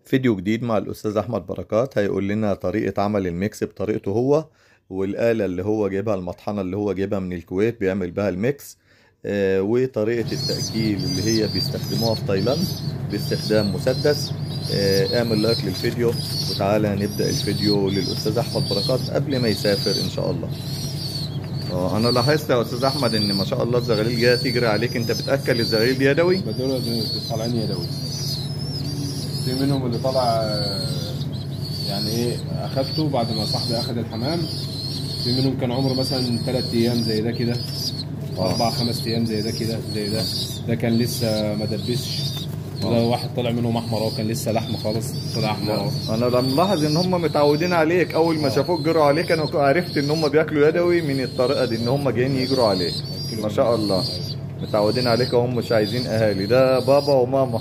فيديو جديد مع الأستاذ أحمد بركات هيقول لنا طريقة عمل الميكس بطريقته هو، والآلة اللي هو جايبها، المطحنة اللي هو جايبها من الكويت بيعمل بها الميكس. وطريقة التأكيل اللي هي بيستخدموها في تايلاند باستخدام مسدس. اعمل لايك للفيديو وتعالى نبدأ الفيديو للأستاذ أحمد بركات قبل ما يسافر إن شاء الله. أنا لاحظت يا أستاذ أحمد إن ما شاء الله الزغاليل جاية تجري عليك. أنت بتأكل الزغاليل دي يدوي؟ دول طالعين يدوي. في منهم اللي طالع يعني ايه اخدته بعد ما صاحبي اخد الحمام. في منهم كان عمره مثلا 3 ايام زي ده كده، 4 5 ايام زي ده كده زي ده. ده كان لسه ما دبسش. ده واحد طلع منهم احمر اهو، كان لسه لحم خالص طلع احمر اهو. انا لما ملاحظ ان هم متعودين عليك، اول ما شافوك جروا عليك انا عرفت ان هم بياكلوا يدوي من الطريقه دي، ان هم جايين يجروا عليك. ما شاء الله متعودين عليك وهم مش عايزين اهالي. ده بابا وماما.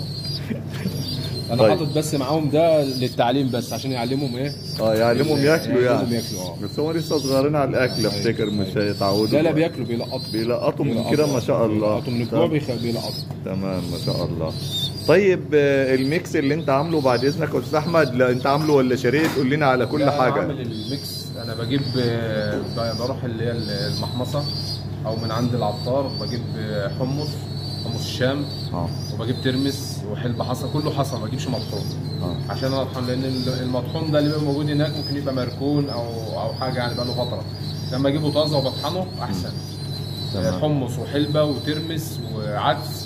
انا حاطط بس معاهم ده للتعليم بس عشان يعلمهم ايه. يعلمهم ياكلوا يعني. ياكلوا بس هم لسه صغيرين على الاكل، افتكر مش هيتعودوا. لا بياكلوا، بيلقطوا من كده ما شاء الله. بيلقطوا من الجوع بيلقطوا. تمام ما شاء الله. طيب الميكس اللي انت عامله بعد اذنك يا استاذ احمد، لا انت عامله ولا شاريه؟ تقول لنا على كل حاجه. انا عامل الميكس. انا بجيب بروح اللي هي المحمصه او من عند العطار، بجيب حمص الشام. وبجيب ترمس وحلبة حصى، كله حصى، ما بجيبش مطحون. عشان اطحن، لان المطحون ده اللي بيبقى موجود هناك ممكن يبقى مركون او حاجه يعني بقى له فتره. لما اجيبه طازه وبطحنه احسن. حمص وحلبة وترمس وعدس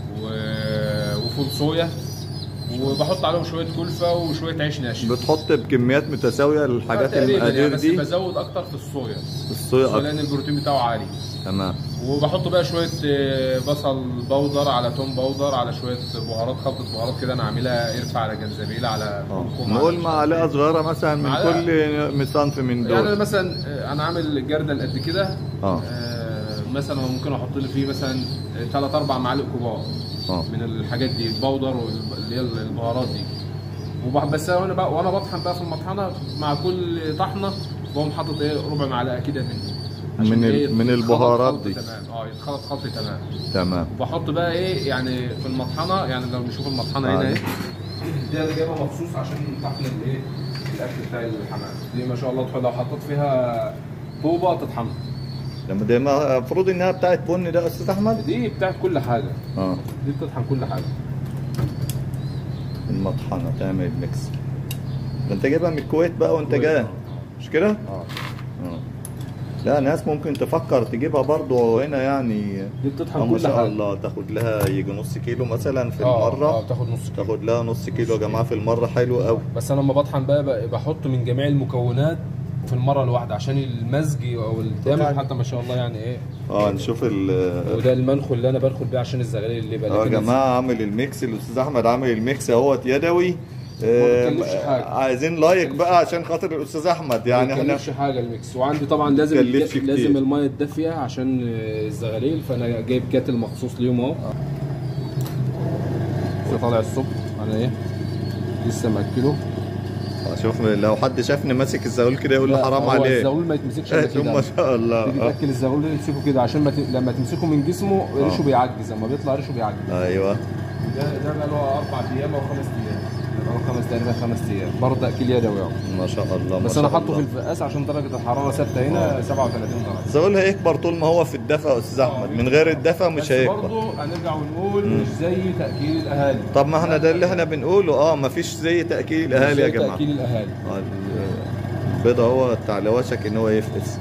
وفول صويا، وبحط عليهم شويه كلفه وشويه عيش ناشف. بتحط بكميات متساويه للحاجات المقادير يعني دي؟ بس بزود اكتر في الصويا اكتر لان البروتين بتاعه عالي. تمام. وبحط بقى شويه بصل بودر على توم بودر على شويه بهارات، خلطه بهارات كده انا عاملها، قرفه على جنزبيل على كركم. نقول معلقه صغيره مثلا من كل صنف من دول. يعني مثلا انا عامل جردل قد كده. مثلا ممكن احط لي فيه مثلا 3 4 معالق كبار من الحاجات دي، البودر واللي هي البهارات دي. بس وانا بطحن بقى في المطحنه مع كل طحنه بقوم حاطط ايه ربع معلقه كده من البهارات دي. تمام. يتخلط خلط تمام. وبحط بقى ايه يعني في المطحنه. يعني لو نشوف المطحنه هنا اهي، دي انا جايبها مخصوص عشان طحن الايه الاكل بتاع الحمام. دي ما شاء الله لو حطيت فيها طوبه تطحن. لما دي المفروض انها بتاعت بن ده يا استاذ احمد؟ دي بتاعت كل حاجه. دي بتطحن كل حاجه. المطحنه تعمل ميكس. ده انت جايبها من الكويت بقى وانت جاي، مش كده؟ لا ناس ممكن تفكر تجيبها برضه هنا يعني. دي بتطحن كل حاجه. ما شاء الله تاخد لها يجي نص كيلو مثلا في المره. بتاخد نص كيلو. تاخد لها نص كيلو يا جماعه في المره، حلو قوي. بس انا لما بطحن بقى بحط من جميع المكونات في المره الواحده عشان المزج او الدمج حتى ما شاء الله يعني ايه. نشوف وده المنخل اللي انا بدخل بيه عشان الزغاليل اللي بقى. يا جماعه عامل الميكس، الاستاذ احمد عامل الميكس اهوت يدوي. عايزين لايك بقى عشان خاطر الاستاذ احمد. يعني احنا ما بنكلفش حاجه الميكس. وعندي طبعا لازم الميه الدافيه عشان الزغاليل، فانا جايب كاتل مخصوص ليهم اهو. طالع الصبح انا ايه لسه ماكله. شوف لو حد شافني ماسك الزغلول كده يقول له حرام عليه. الزغلول ما يتمسكش كده. ما شاء الله. بتاكل الزغلول تمسكه كده عشان لما تمسكه من جسمه ريشه بيعجز. لما بيطلع ريشه بيعجز. ايوه. ده بقى له 4 ايام او 5 ايام. تقريبا 5 ايام برضه تاكيل يدوي اهو. ما شاء الله. بس انا حاطه في الفقاس عشان درجه الحراره ثابته هنا 37 درجه. الزغلول هيكبر طول ما هو في الدفا يا استاذ احمد. من غير الدفا مش هيكبر. بس برضه هنرجع ونقول مش زي تاكيل الاهالي. طب ما احنا ده اللي احنا بنقوله. ما فيش زي تاكيل الاهالي يا جماعه. تاكيل الاهالي. البيضه هو بتاع لوشك ان هو يفقس.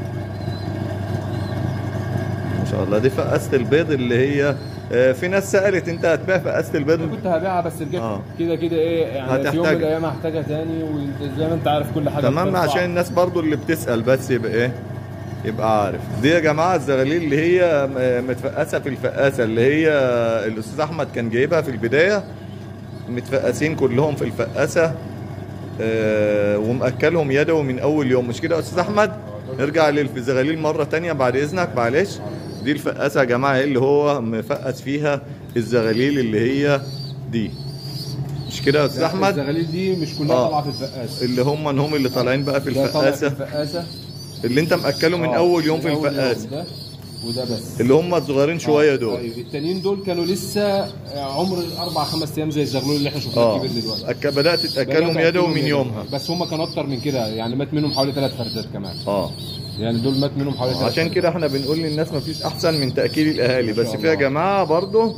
ما شاء الله. دي فقاسه البيض اللي هي في ناس سالت انت هتبيع فقاسه البيض؟ كنت هبيعها بس رجعت كده ايه يعني في يوم من الايام هحتاجها تاني. وانت زي ما انت عارف كل حاجه تمام. عشان الناس برضو اللي بتسال بس يبقى عارف. دي يا جماعه الزغاليل اللي هي متفقسه في الفقاسه اللي هي الاستاذ احمد كان جايبها في البدايه. متفقسين كلهم في الفقاسه ومأكلهم يدوي من اول يوم، مش كده يا استاذ احمد؟ نرجع للزغاليل مره تانية بعد اذنك معلش. دي الفقاسه يا جماعه اللي هو مفقس فيها الزغاليل اللي هي دي، مش كده يا استاذ احمد؟ الزغاليل دي مش كلها طالعه في الفقاسه. اللي هم اللي طالعين بقى في الفقاسه. اللي انت مأكله من اول يوم في الفقاسه. وده بس اللي هم الصغيرين شويه دول. ايوه التانيين دول كانوا لسه عمر 4-5 ايام زي الزغلول اللي احنا شفناه الكبير دلوقتي. بدات تاكلهم يدوي من يومها. بس هم كانوا اكتر من كده يعني، مات منهم حوالي 3 فردات كمان. يعني دول مات منهم حوالي 3 عشان كده احنا بنقول للناس مفيش احسن من تاكيل الاهالي. بس في يا جماعه برضه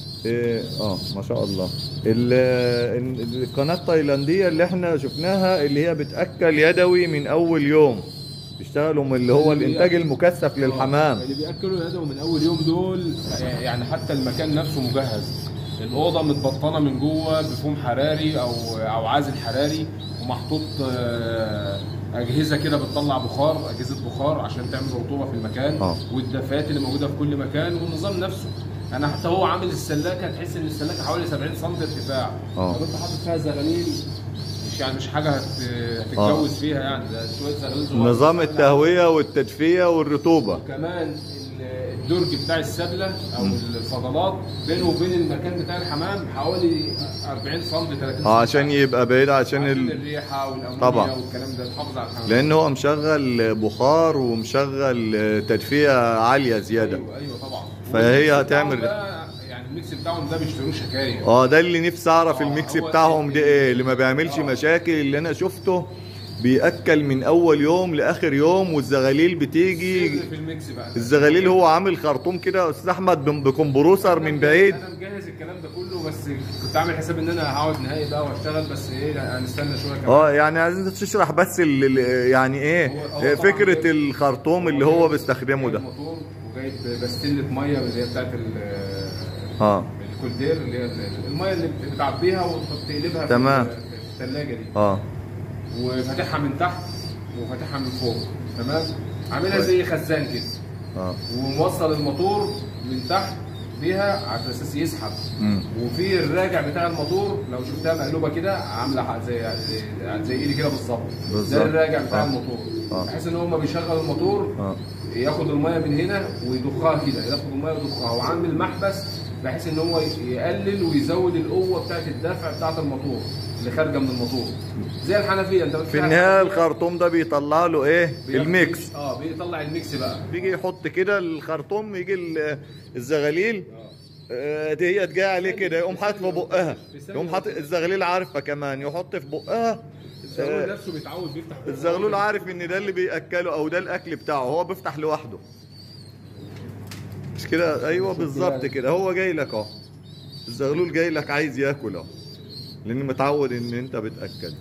ما شاء الله القناه التايلانديه اللي احنا شفناها اللي هي بتاكل يدوي من اول يوم، بيشتغلوا من اللي هو الانتاج المكثف للحمام. اللي بياكلوا يدوي من اول يوم دول يعني حتى المكان نفسه مجهز، الاوضه متبطنه من جوه بفوم حراري او عازل حراري، ومحطوط اجهزه كده بتطلع بخار، اجهزه بخار عشان تعمل رطوبه في المكان، والدفايات اللي موجوده في كل مكان، والنظام نفسه. انا حتى هو عامل السلاكه، تحس ان السلاكه حوالي 70 سم ارتفاع. لو انت حاطط فيها زغاليل مش حاجه هتتجوز فيها يعني، ده شويه زغاليل صغيره. نظام التهويه والتدفئه والرطوبه. وكمان الدرج بتاع السبله او الفضلات بينه وبين المكان بتاع الحمام حوالي 40 سم 30 سم عشان يبقى بعيد عشان الريحه والامونيا والكلام ده، تحافظ على الحمام. لان هو مشغل بخار ومشغل تدفئه عاليه زياده. ايوه طبعا. فهي هتعمل يعني الميكس بتاعهم ده بيشتروه شكايه. ده اللي نفسي اعرف الميكس بتاعهم ده ايه اللي ما بيعملش مشاكل. اللي انا شفته بيأكل من اول يوم لاخر يوم، والزغاليل بتيجي في الميكس بقى. الزغاليل هو عامل خرطوم كده يا استاذ احمد بكمبروسر من بعيد. انا مجهز الكلام ده كله، بس كنت عامل حساب ان انا هقعد نهائي بقى واشتغل، بس هنستنى شويه كمان. يعني عايزين تشرح بس يعني ايه فكره الخرطوم اللي هو بيستخدمه ده. الموتور وجايب بستله ميه اللي هي بتاعت الكولدير، اللي هي الميه اللي بتعبيها وتقلبها في الثلاجه دي. وفاتحها من تحت وفاتحها من فوق، تمام. عاملها زي خزان كده. وموصل الموتور من تحت بيها على اساس يسحب. وفي الراجع بتاع الموتور لو شفتها مقلوبه كده عامله زي ايدي كده بالظبط. ده الراجع بتاع الموتور، بحيث ان هو لما بيشغل الموتور ياخد الميه من هنا ويضخها كده، ياخد الميه ويضخها، وعامل محبس بحيث ان هو يقلل ويزود القوه بتاعت الدفع بتاعت الموتور اللي خارجه من الموتور زي الحنفيه. انت في النهايه الخرطوم ده بيطلع له ايه؟ الميكس. بيطلع الميكس بقى. بيجي يحط كده الخرطوم، يجي الزغاليل دي هي جايه عليه كده، يقوم حاطط في بقها، يقوم حاطط الزغاليل عارفه كمان يحط في بقها. الزغلول نفسه بيتعود بيفتح. الزغلول عارف ان ده اللي بياكله او ده الاكل بتاعه، هو بيفتح لوحده. مش كده؟ ايوه بالظبط كده. هو جاي لك اهو، الزغلول جاي لك عايز ياكل اهو، لان متعود ان انت بتاكل.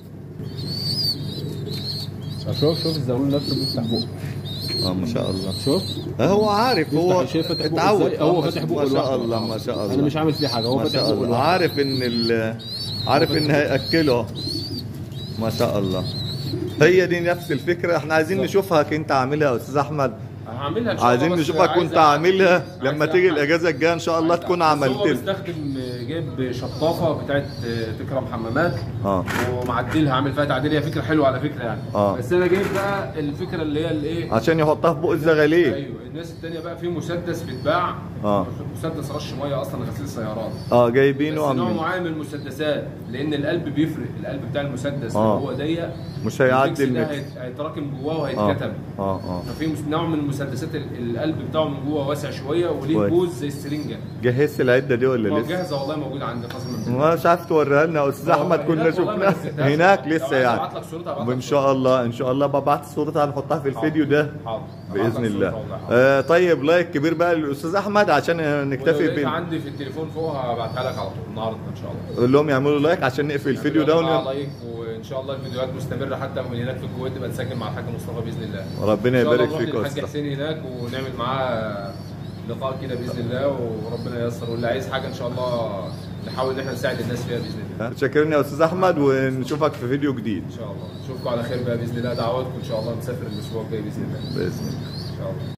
شوف الزغلول نفسه بيفتح بقه. ما شاء الله. شوف هو عارف، هو اتعود. هو فاتح بقه. ما شاء الله ما شاء الله. انا مش عامل فيه حاجه، هو فاتح بقه. عارف ان هياكله. ما شاء الله. هي دي نفس الفكره احنا عايزين نشوفها انت عاملها يا استاذ احمد. هعملها ان شاء الله. عايزين نشوفك وانت عاملها لما تيجي الاجازه الجايه ان شاء الله تكون عملت. هو بيستخدم جايب شطافه بتاعت تكرم حمامات ومعدلها، عامل فيها تعديل. هي فكره حلوه على فكره يعني. بس انا جايب بقى الفكره اللي هي الايه عشان يحطها في بق الزغاليل. ايوه. الناس الثانيه بقى في مسدس بيتباع، مسدس رش ميه اصلا غسيل السيارات. جايبينه. نوع معين من المسدسات، لان القلب بيفرق. القلب بتاع المسدس لو هو ضيق مش هيعدي الميكس، هيتراكم جواه وهيتكتم. ففي نوع من المسدسات القلب بتاعه من جوه واسع شويه وليه بوز زي السرنجه. جهزت العده دي ولا لسه؟ جاهزه والله، موجوده عندي قسما. مش عارف توريها لنا يا استاذ احمد؟ كنا شفناها هناك لسه يعني. هبعت لك صورتها. ان شاء الله ان شاء الله ببعت صورتها نحطها في الفيديو ده باذن الله. طيب لايك كبير بقى للاستاذ احمد عشان نكتفي عندي في التليفون فوق هبعتها لك على طول النهارده ان شاء الله. قول لهم يعملوا لايك عشان نقفل الفيديو ده لايك، وان شاء الله الفيديوهات مستمره حتى من هناك في الكويت. نبقى نسجل مع الحاج مصطفى باذن الله. ربنا يبارك فيك يا استاذ. الحاج حسين هناك ونعمل معاه لقاء كده باذن الله، وربنا ييسر. واللي عايز حاجه ان شاء الله نحاول ان احنا نساعد الناس فيها باذن الله. شكرا يا استاذ احمد، ونشوفك في فيديو جديد ان شاء الله. نشوفكم على خير بقى باذن الله. دعواتكم ان شاء الله نسافر الاسبوع الجاي باذن الله. باذن الله ان شاء الله.